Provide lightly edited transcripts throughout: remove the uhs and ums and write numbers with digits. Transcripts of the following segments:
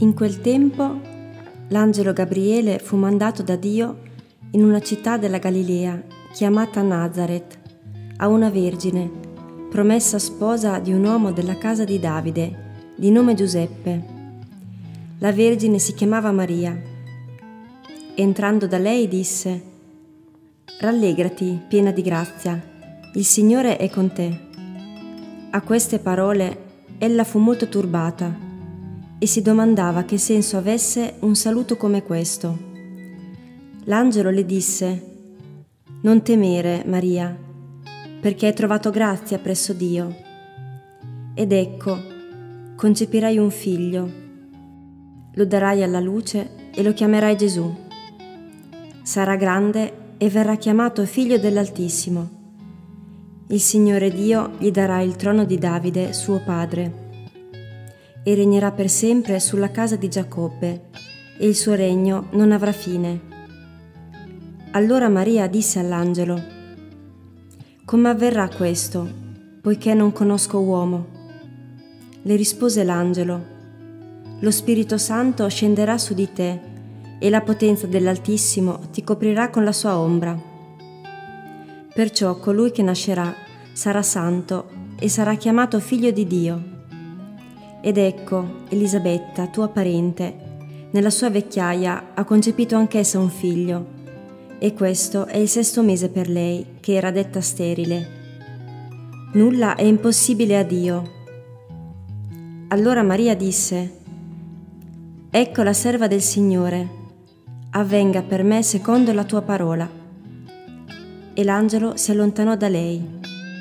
In quel tempo l'angelo Gabriele fu mandato da Dio in una città della Galilea chiamata Nazaret a una vergine, promessa sposa di un uomo della casa di Davide, di nome Giuseppe. La vergine si chiamava Maria. Entrando da lei disse: «Rallegrati, piena di grazia, il Signore è con te». A queste parole ella fu molto turbata e si domandava che senso avesse un saluto come questo. L'angelo le disse: «Non temere, Maria, perché hai trovato grazia presso Dio. Ed ecco, concepirai un figlio, lo darai alla luce e lo chiamerai Gesù. Sarà grande e verrà chiamato Figlio dell'Altissimo. Il Signore Dio gli darà il trono di Davide, suo padre, e regnerà per sempre sulla casa di Giacobbe, e il suo regno non avrà fine». Allora Maria disse all'angelo: «Come avverrà questo, poiché non conosco uomo?» Le rispose l'angelo: «Lo Spirito Santo scenderà su di te, e la potenza dell'Altissimo ti coprirà con la sua ombra. Perciò colui che nascerà sarà santo e sarà chiamato Figlio di Dio. Ed ecco, Elisabetta, tua parente, nella sua vecchiaia ha concepito anch'essa un figlio, e questo è il 6° mese per lei, che era detta sterile. Nulla è impossibile a Dio». Allora Maria disse: «Ecco la serva del Signore, avvenga per me secondo la tua parola». E l'angelo si allontanò da lei.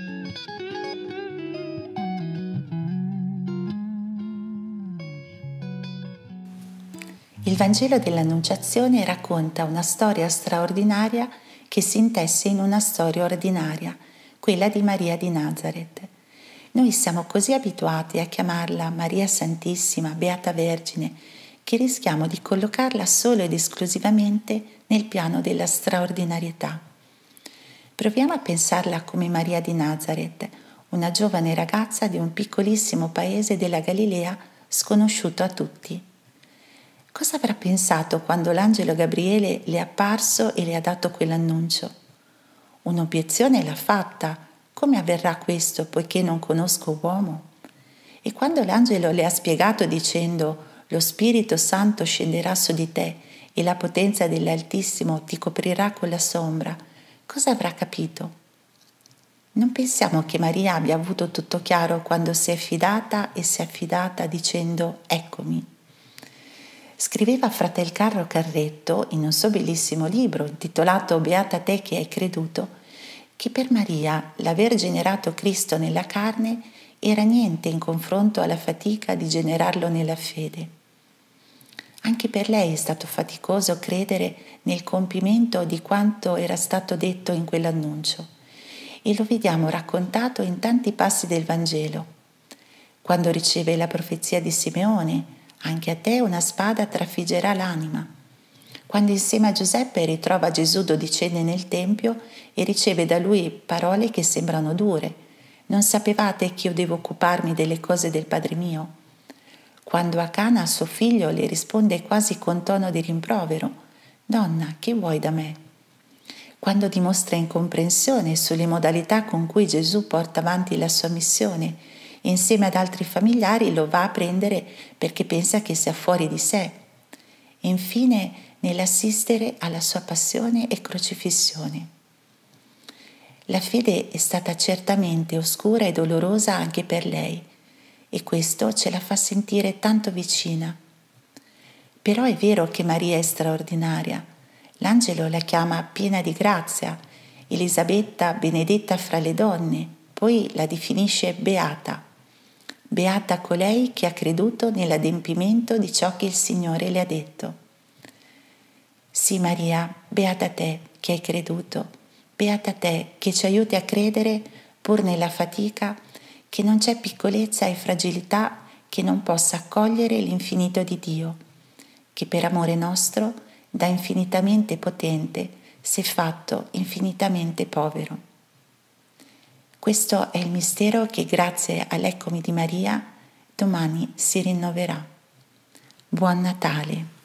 Il Vangelo dell'Annunciazione racconta una storia straordinaria che si intesse in una storia ordinaria, quella di Maria di Nazaret. Noi siamo così abituati a chiamarla Maria Santissima, Beata Vergine, che rischiamo di collocarla solo ed esclusivamente nel piano della straordinarietà. Proviamo a pensarla come Maria di Nazaret, una giovane ragazza di un piccolissimo paese della Galilea sconosciuto a tutti. Cosa avrà pensato quando l'angelo Gabriele le è apparso e le ha dato quell'annuncio? Un'obiezione l'ha fatta: come avverrà questo, poiché non conosco uomo? E quando l'angelo le ha spiegato dicendo: lo Spirito Santo scenderà su di te e la potenza dell'Altissimo ti coprirà con la sua ombra, cosa avrà capito? Non pensiamo che Maria abbia avuto tutto chiaro quando si è fidata dicendo: eccomi. Scriveva fratel Carlo Carretto in un suo bellissimo libro intitolato Beata te che hai creduto, che per Maria l'aver generato Cristo nella carne era niente in confronto alla fatica di generarlo nella fede. Anche per lei è stato faticoso credere nel compimento di quanto era stato detto in quell'annuncio, e lo vediamo raccontato in tanti passi del Vangelo. Quando riceve la profezia di Simeone: anche a te una spada trafiggerà l'anima. Quando insieme a Giuseppe ritrova Gesù dodicenne nel Tempio e riceve da lui parole che sembrano dure: non sapevate che io devo occuparmi delle cose del Padre mio? Quando a Cana suo figlio le risponde quasi con tono di rimprovero: donna, che vuoi da me? Quando dimostra incomprensione sulle modalità con cui Gesù porta avanti la sua missione, insieme ad altri familiari lo va a prendere perché pensa che sia fuori di sé. E infine nell'assistere alla sua passione e crocifissione. La fede è stata certamente oscura e dolorosa anche per lei, e questo ce la fa sentire tanto vicina. Però è vero che Maria è straordinaria. L'angelo la chiama piena di grazia, Elisabetta benedetta fra le donne, poi la definisce beata. Beata colei che ha creduto nell'adempimento di ciò che il Signore le ha detto. Sì, Maria, beata te che hai creduto, beata te che ci aiuti a credere pur nella fatica, che non c'è piccolezza e fragilità che non possa accogliere l'infinito di Dio, che per amore nostro, da infinitamente potente, si è fatto infinitamente povero. Questo è il mistero che grazie all'Eccomi di Maria domani si rinnoverà. Buon Natale!